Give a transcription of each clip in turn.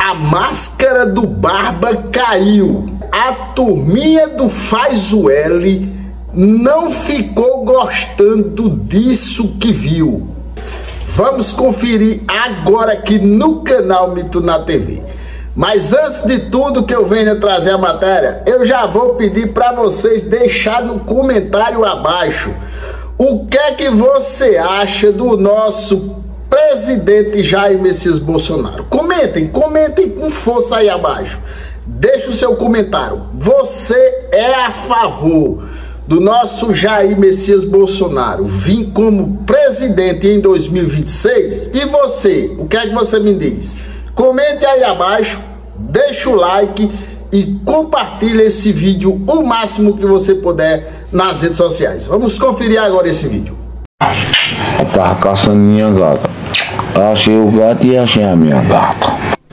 A máscara do Barba caiu. A turminha do Faz o L não ficou gostando disso que viu. Vamos conferir agora aqui no canal Mito na TV. Mas antes de tudo que eu venha trazer a matéria, eu já vou pedir para vocês deixar no comentário abaixo o que é que você acha do nosso presidente Jair Messias Bolsonaro. Comentem com força aí abaixo. Deixa o seu comentário. Você é a favor do nosso Jair Messias Bolsonaro vir como presidente em 2026? E você, o que é que você me diz? Comente aí abaixo, deixa o like e compartilhe esse vídeo o máximo que você puder nas redes sociais. Vamos conferir agora esse vídeo. Eu tava caçando minha gata. Eu achei o gato e achei a minha gata.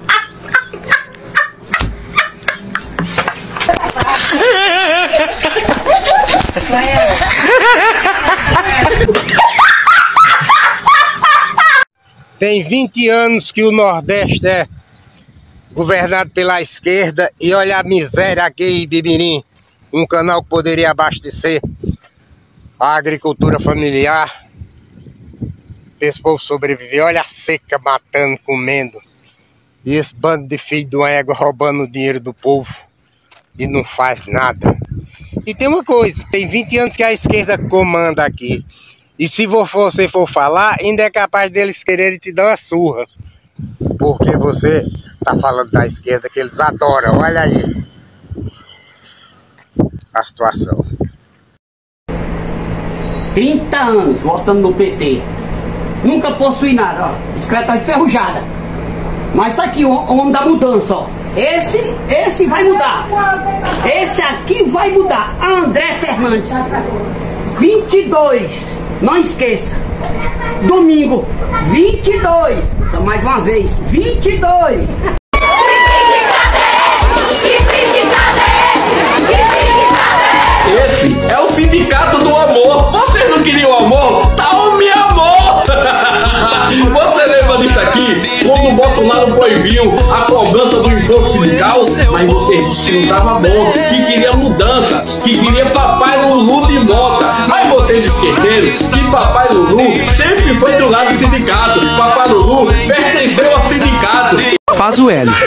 Tem 20 anos que o Nordeste é governado pela esquerda e olha a miséria aqui em Bibirim, um canal que poderia abastecer a agricultura familiar, esse povo sobreviver. Olha a seca matando, comendo, e esse bando de filho de uma égua roubando o dinheiro do povo e não faz nada. E tem uma coisa, tem 20 anos que a esquerda comanda aqui. E se você for falar, ainda é capaz deles quererem te dar uma surra. Porque você tá falando da esquerda que eles adoram. Olha aí a situação. 30 anos votando no PT. Nunca possui nada, ó. Bicicleta tá enferrujada. Mas tá aqui o homem da mudança, ó. Esse vai mudar. Esse aqui vai mudar. André Fernandes. 22. Não esqueça. Domingo, 22. Só mais uma vez, 22. Esse é o sindicato do amor. Vocês não queriam amor? Tá o meu amor. Você lembra disso aqui? Quando o Bolsonaro proibiu a cobrança do imposto sindical, mas vocês disseram que não tava bom, que queria mudança, que queria papai Lulu de volta. Mas vocês esqueceram que papai Lulu sempre foi do lado do sindicato. Papai Lulu pertenceu ao sindicato. Faz o L.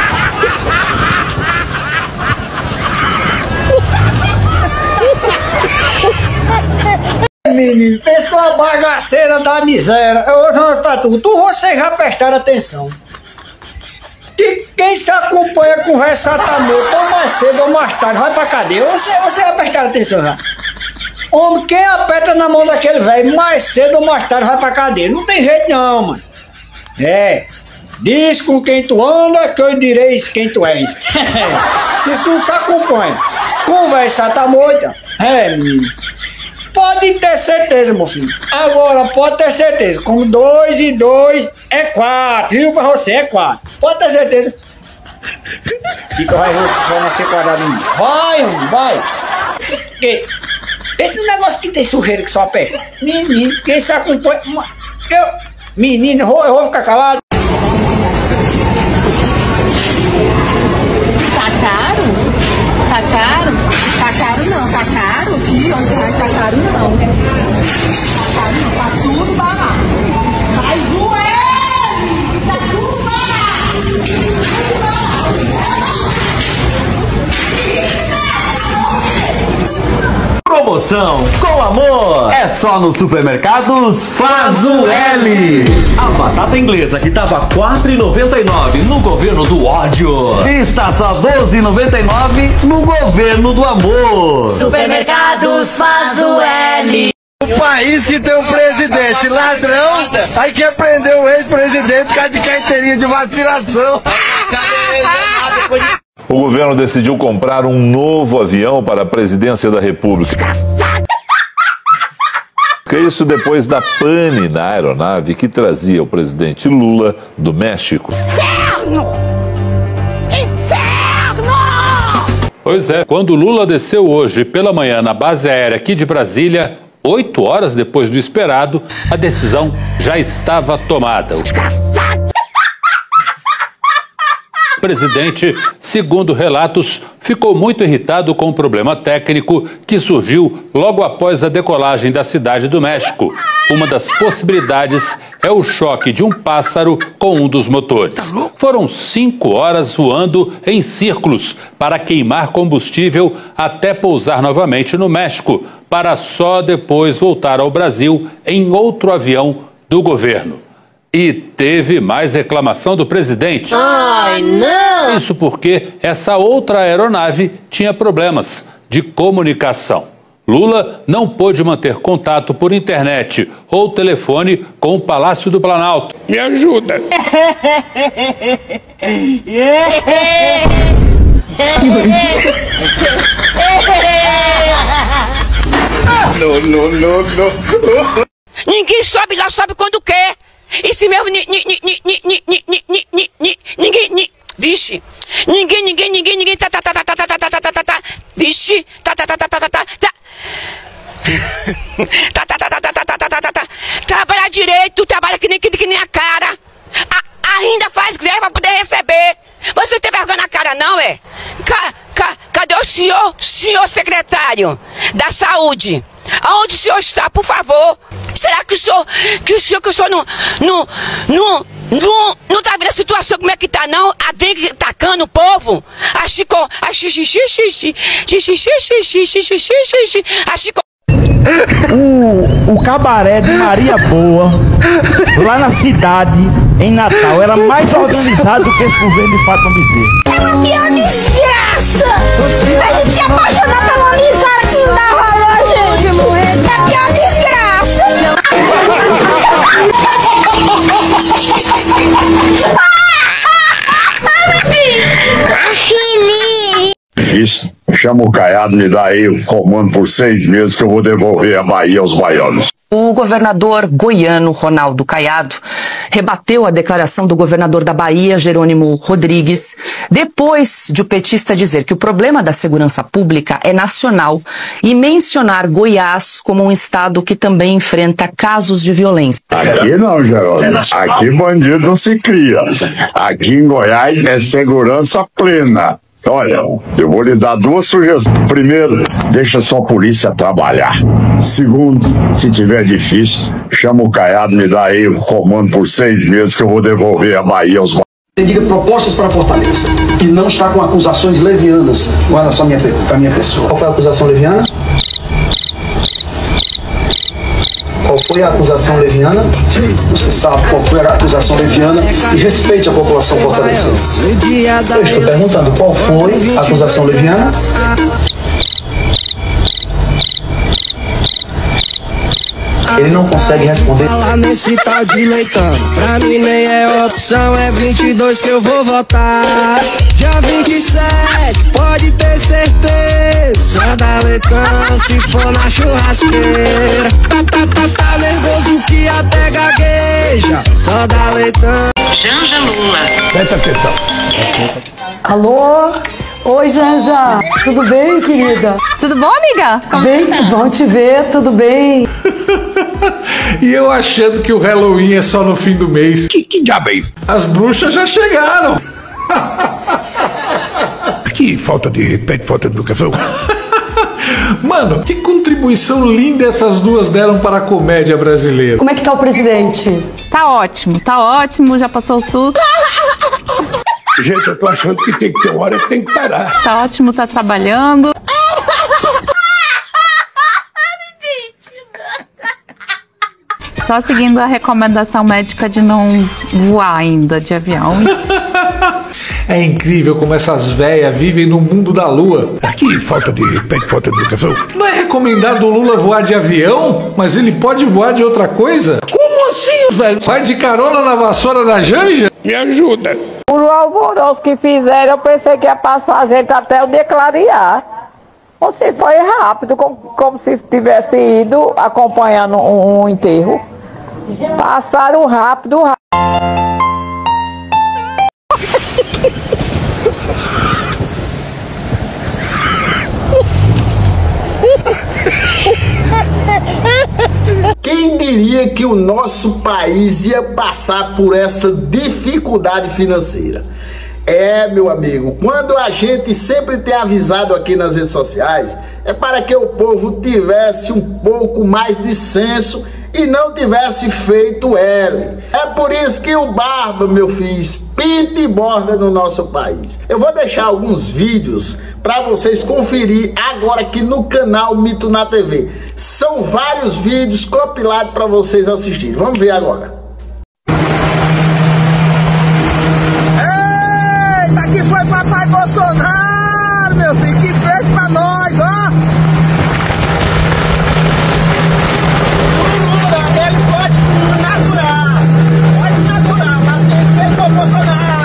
Menino, pensa uma bagaceira da miséria. Eu vou falar pra tu. Vocês já prestaram atenção que quem se acompanha conversar tá morto, ou mais cedo ou mais tarde vai pra cadeia. Você já prestaram atenção já? Homem, quem aperta na mão daquele velho, mais cedo ou mais tarde vai pra cadeia. Não tem jeito não, mano. É, diz com quem tu anda que eu direi quem tu és. Se tu se acompanha conversar tá morto. É, menino. Pode ter certeza, meu filho. Agora, pode ter certeza. Como 2 e 2 é 4. Viu pra você? É 4. Pode ter certeza. E tu vai nascer quadrado em mim. Vai, homem, vai. Porque esse negócio que tem sujeira que só aperta. Menino, quem se acompanha. Menino, eu vou ficar calado. Tá caro? Tá caro? Tá caro não, tá caro? Tá caro não. Tá caro não, tá tudo barato. Mas o L! Tá tudo barato! Tudo barato! Promoção com amor é só no Supermercados Faz o L. A batata inglesa que tava R$ 4,99 no governo do ódio está só R$ 12,99 no governo do amor. Supermercados Faz o L. O país que tem um presidente ladrão, aí quer prender o ex-presidente por causa de carteirinha de vacinação. O governo decidiu comprar um novo avião para a presidência da República. Que isso depois da pane na aeronave que trazia o presidente Lula do México. Inferno! Inferno! Pois é, quando Lula desceu hoje pela manhã na base aérea aqui de Brasília, 8 horas depois do esperado, a decisão já estava tomada. presidente, segundo relatos, ficou muito irritado com o problema técnico que surgiu logo após a decolagem da Cidade do México. Uma das possibilidades é o choque de um pássaro com um dos motores. Foram 5 horas voando em círculos para queimar combustível até pousar novamente no México, para só depois voltar ao Brasil em outro avião do governo. E teve mais reclamação do presidente. Ai, não! Isso porque essa outra aeronave tinha problemas de comunicação. Lula não pôde manter contato por internet ou telefone com o Palácio do Planalto. Me ajuda! Não. Ninguém sobe lá, sobe quando quer. E se mesmo ninguém, vixe, ninguém, tá, vixe, tá, trabalha direito, trabalha que nem a cara, ainda faz greve pra poder receber. Você tem vergonha na cara não, é? Cadê o senhor secretário da saúde? Aonde o senhor está, por favor? Será que o senhor não tá vendo a situação como é que tá, não? A dengue tacando o povo? O cabaré de Maria Boa, lá na cidade, em Natal, era mais organizado do que esse governo de Fátima Bezerra. É uma pior desgraça! A gente se apaixonar pela Lizara que não dá valor, gente! É a pior desgraça! Isso, chama o Caiado, me dá aí o comando por 6 meses que eu vou devolver a Bahia aos baianos. O governador goiano Ronaldo Caiado rebateu a declaração do governador da Bahia, Jerônimo Rodrigues, depois de o petista dizer que o problema da segurança pública é nacional e mencionar Goiás como um estado que também enfrenta casos de violência. Aqui não, Jerônimo. Aqui bandido não se cria. Aqui em Goiás é segurança plena. Olha, eu vou lhe dar 2 sugestões. Primeiro, deixa sua polícia trabalhar. Segundo, se tiver difícil, chama o Caiado, me dá aí o comando por 6 meses que eu vou devolver a Bahia aos baianos. Você diga propostas para a Fortaleza e não está com acusações levianas com relação à minha pessoa. Qual foi a acusação leviana? Qual foi a acusação leviana? Você sabe qual foi a acusação leviana e respeite a população fortalecense. Eu estou perguntando qual foi a acusação leviana? Ele não consegue responder. Fala nesse tal de Leitão, pra mim nem é opção, é 22 que eu vou votar. Dia 27, pode ter certeza, só dá Leitão se for na churrasqueira. Tá nervoso que até gagueja, só dá Leitão. Janja Lula. Presta atenção. Alô? Oi, Janja. Tudo bem, querida? Tudo bom, amiga? Bem, bom te ver, tudo bem. E eu achando que o Halloween é só no fim do mês. Que diabo é isso? As bruxas já chegaram. Que falta de respeito, falta de educação. Mano, que contribuição linda essas duas deram para a comédia brasileira. Como é que tá o presidente? Tá ótimo, já passou o susto. Gente, eu tô achando que tem que ter hora que tem que parar. Tá ótimo, tá trabalhando. Só seguindo a recomendação médica de não voar ainda de avião. É incrível como essas véias vivem no mundo da lua. Que falta de respeito, falta de educação. Não é recomendado o Lula voar de avião? Mas ele pode voar de outra coisa? Como assim, velho? Vai de carona na vassoura da Janja? Me ajuda. Por o alvoroço que fizeram, eu pensei que ia passar a gente até eu declarear. Ou se foi rápido, como se tivesse ido acompanhando um enterro. Passaram rápido. Quem diria que o nosso país ia passar por essa dificuldade financeira? É, meu amigo, quando a gente sempre tem avisado aqui nas redes sociais, é para que o povo tivesse um pouco mais de senso e não tivesse feito L. É por isso que o Barba, meu filho, pinta e borda no nosso país. Eu vou deixar alguns vídeos para vocês conferir agora aqui no canal Mito na TV. São vários vídeos compilados para vocês assistirem. Vamos ver agora. Aqui foi papai Bolsonaro, meu filho, que fez pra nós, ó. O Lula, ele pode inaugurar, mas quem fez foi o Bolsonaro.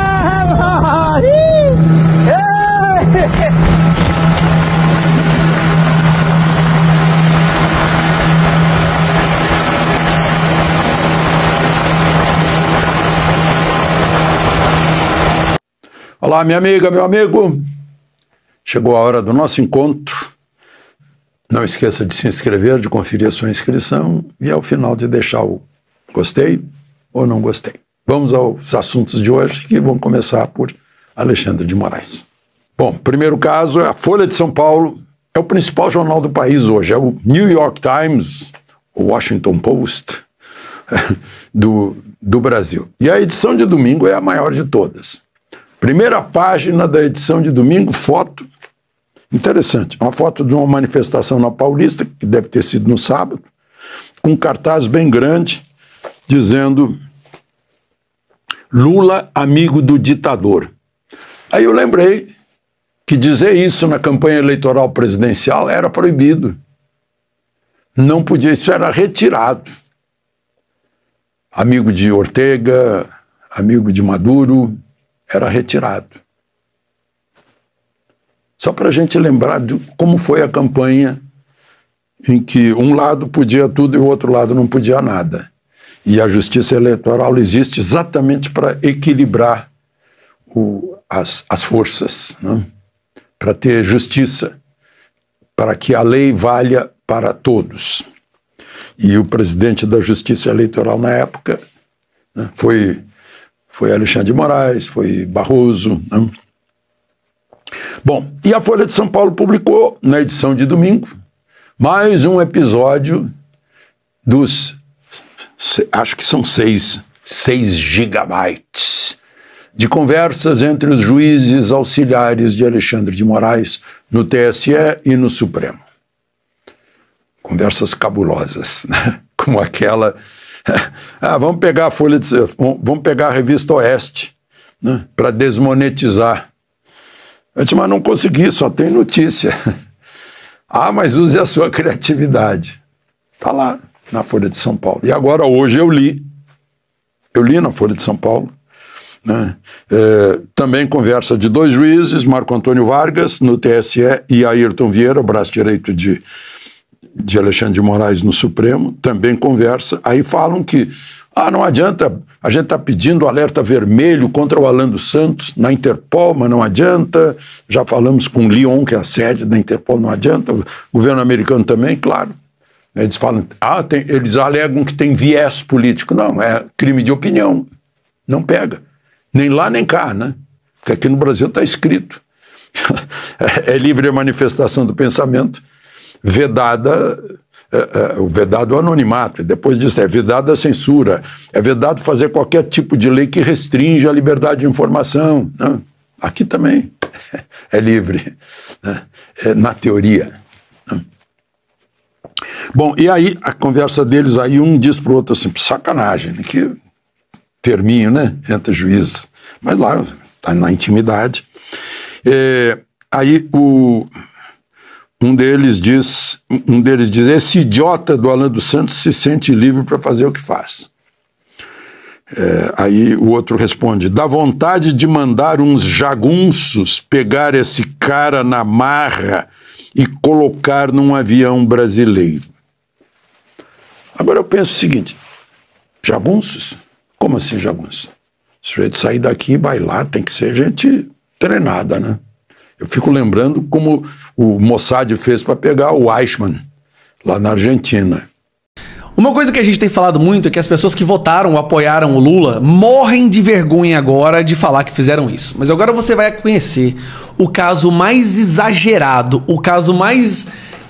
Olá, minha amiga, meu amigo. Chegou a hora do nosso encontro. Não esqueça de se inscrever, de conferir a sua inscrição e ao final de deixar o gostei ou não gostei. Vamos aos assuntos de hoje, que vão começar por Alexandre de Moraes. Bom, primeiro caso é a Folha de São Paulo. É o principal jornal do país hoje. É o New York Times, o Washington Post do Brasil. E a edição de domingo é a maior de todas. Primeira página da edição de domingo, foto interessante. Uma foto de uma manifestação na Paulista, que deve ter sido no sábado, com um cartaz bem grande, dizendo Lula, amigo do ditador. Aí eu lembrei que dizer isso na campanha eleitoral presidencial era proibido. Não podia, isso era retirado. Amigo de Ortega, amigo de Maduro, era retirado. Só para a gente lembrar de como foi a campanha em que um lado podia tudo e o outro lado não podia nada. E a justiça eleitoral existe exatamente para equilibrar as forças, né? Para ter justiça, para que a lei valha para todos. E o presidente da Justiça Eleitoral na época, né, foi Alexandre de Moraes, foi Barroso. Né? Bom, e a Folha de São Paulo publicou, na edição de domingo, mais um episódio dos, acho que são 6 gigabytes de conversas entre os juízes auxiliares de Alexandre de Moraes no TSE e no Supremo. Conversas cabulosas, né? Como aquela... vamos pegar a vamos pegar a revista Oeste, né, para desmonetizar. Eu disse, mas não consegui, só tem notícia. Mas use a sua criatividade. Está lá na Folha de São Paulo. E agora, hoje, eu li na Folha de São Paulo, né, também conversa de 2 juízes, Marco Antônio Vargas, no TSE, e Ayrton Vieira, o braço direito de Alexandre de Moraes no Supremo, também conversa, aí falam que não adianta, a gente está pedindo alerta vermelho contra o Alan dos Santos na Interpol, mas não adianta, já falamos com Lyon, que é a sede da Interpol, não adianta, o governo americano também, claro, eles falam, eles alegam que tem viés político, não, é crime de opinião, não pega, nem lá nem cá, né, porque aqui no Brasil está escrito, é livre a manifestação do pensamento, vedado o anonimato, depois disso é vedada a censura, é vedado fazer qualquer tipo de lei que restringe a liberdade de informação, né? Aqui também é livre, né? Na teoria, né? Bom, e aí a conversa deles, aí um diz pro outro assim, sacanagem, que terminho, né, entre juízes, mas lá tá na intimidade, aí um deles diz, esse idiota do Alan dos Santos se sente livre para fazer o que faz. Aí o outro responde, dá vontade de mandar uns jagunços pegar esse cara na marra e colocar num avião brasileiro. Agora eu penso o seguinte, jagunços? Como assim jagunços? Se o sujeito sair daqui e vai lá, tem que ser gente treinada, né? Eu fico lembrando como o Mossad fez para pegar o Eichmann, lá na Argentina. Uma coisa que a gente tem falado muito é que as pessoas que votaram ou apoiaram o Lula morrem de vergonha agora de falar que fizeram isso. Mas agora você vai conhecer o caso mais exagerado, o caso mais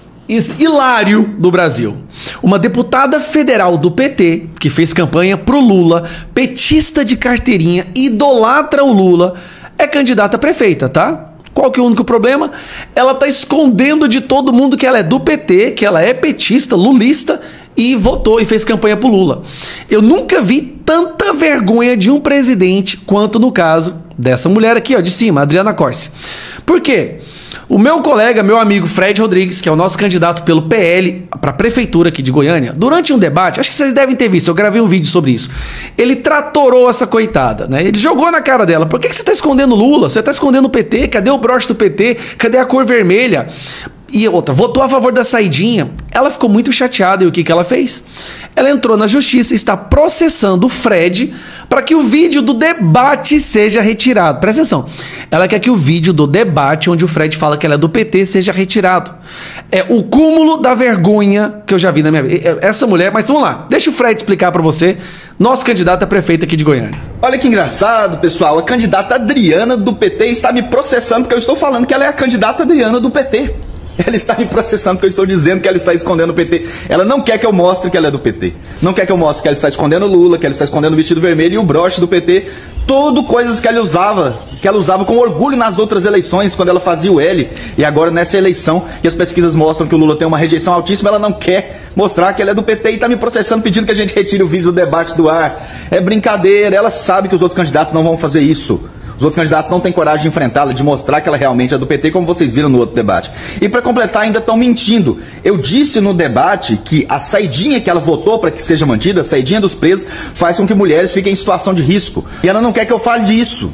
hilário do Brasil. Uma deputada federal do PT, que fez campanha pro Lula, petista de carteirinha, idolatra o Lula, é candidata a prefeita, tá? Qual que é o único problema? Ela tá escondendo de todo mundo que ela é do PT, que ela é petista, lulista, e votou e fez campanha pro Lula. Eu nunca vi tanta vergonha de um presidente quanto no caso dessa mulher aqui, ó, de cima, Adriana Corsi. Por quê? O meu colega, meu amigo Fred Rodrigues, que é o nosso candidato pelo PL para a prefeitura aqui de Goiânia, durante um debate, acho que vocês devem ter visto, eu gravei um vídeo sobre isso, ele tratorou essa coitada, né? Ele jogou na cara dela: por que você tá escondendo Lula? Você tá escondendo o PT? Cadê o broche do PT? Cadê a cor vermelha? E outra, votou a favor da saidinha. Ela ficou muito chateada e o que ela fez? Ela entrou na justiça e está processando o Fred para que o vídeo do debate seja retirado. Presta atenção. Ela quer que o vídeo do debate, onde o Fred fala que ela é do PT, seja retirado. É o cúmulo da vergonha que eu já vi na minha vida. Essa mulher, mas vamos lá, deixa o Fred explicar para você, nosso candidato a prefeito aqui de Goiânia. Olha que engraçado, pessoal. A candidata Adriana do PT está me processando porque eu estou falando que ela é a candidata Adriana do PT. Ela está me processando porque eu estou dizendo que ela está escondendo o PT. Ela não quer que eu mostre que ela é do PT. Não quer que eu mostre que ela está escondendo o Lula, que ela está escondendo o vestido vermelho e o broche do PT. Tudo coisas que ela usava com orgulho nas outras eleições, quando ela fazia o L. E agora nessa eleição, que as pesquisas mostram que o Lula tem uma rejeição altíssima, ela não quer mostrar que ela é do PT e está me processando pedindo que a gente retire o vídeo do debate do ar. É brincadeira, ela sabe que os outros candidatos não vão fazer isso. Os outros candidatos não têm coragem de enfrentá-la, de mostrar que ela realmente é do PT, como vocês viram no outro debate. E para completar, ainda estão mentindo. Eu disse no debate que a saidinha que ela votou para que seja mantida, a saidinha dos presos, faz com que mulheres fiquem em situação de risco. E ela não quer que eu fale disso.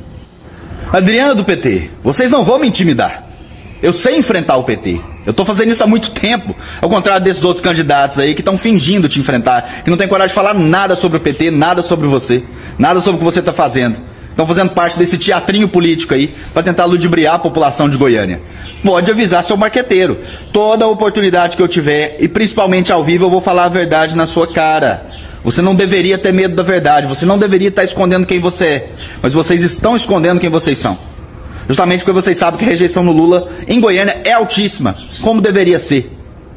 Adriana do PT, vocês não vão me intimidar. Eu sei enfrentar o PT. Eu estou fazendo isso há muito tempo. Ao contrário desses outros candidatos aí que estão fingindo te enfrentar, que não tem coragem de falar nada sobre o PT, nada sobre você, nada sobre o que você está fazendo. Estão fazendo parte desse teatrinho político aí para tentar ludibriar a população de Goiânia. Pode avisar seu marqueteiro. Toda oportunidade que eu tiver, e principalmente ao vivo, eu vou falar a verdade na sua cara. Você não deveria ter medo da verdade. Você não deveria estar escondendo quem você é. Mas vocês estão escondendo quem vocês são. Justamente porque vocês sabem que a rejeição no Lula em Goiânia é altíssima, como deveria ser.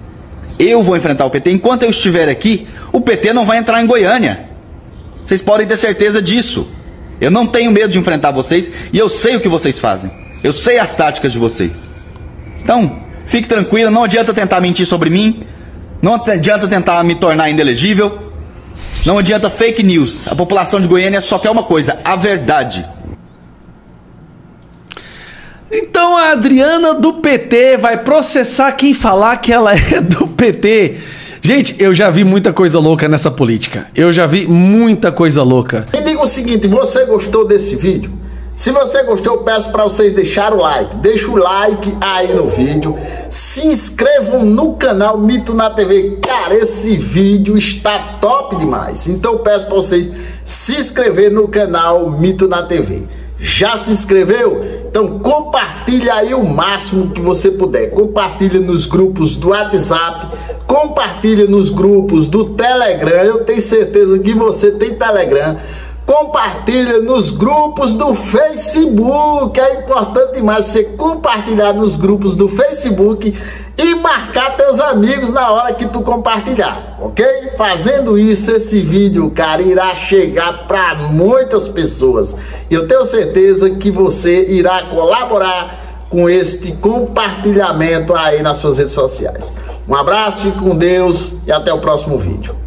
Eu vou enfrentar o PT. Enquanto eu estiver aqui, o PT não vai entrar em Goiânia. Vocês podem ter certeza disso. Eu não tenho medo de enfrentar vocês e eu sei o que vocês fazem. Eu sei as táticas de vocês. Então, fique tranquila, não adianta tentar mentir sobre mim. Não adianta tentar me tornar inelegível. Não adianta fake news. A população de Goiânia só quer uma coisa: a verdade. Então a Adriana do PT vai processar quem falar que ela é do PT. Gente, eu já vi muita coisa louca nessa política. Eu já vi muita coisa louca. Me diga o seguinte, você gostou desse vídeo? Se você gostou, eu peço para vocês deixarem o like. Deixa o like aí no vídeo. Se inscrevam no canal Mito na TV. Cara, esse vídeo está top demais. Então eu peço para vocês se inscrever no canal Mito na TV. Já se inscreveu? Então compartilha aí o máximo que você puder. Compartilha nos grupos do WhatsApp, compartilha nos grupos do Telegram. Eu tenho certeza que você tem Telegram. Compartilha nos grupos do Facebook. É importante demais você compartilhar nos grupos do Facebook e marcar teus amigos na hora que tu compartilhar, ok? Fazendo isso, esse vídeo, cara, irá chegar para muitas pessoas. Eu tenho certeza que você irá colaborar com este compartilhamento aí nas suas redes sociais. Um abraço, fique com Deus e até o próximo vídeo.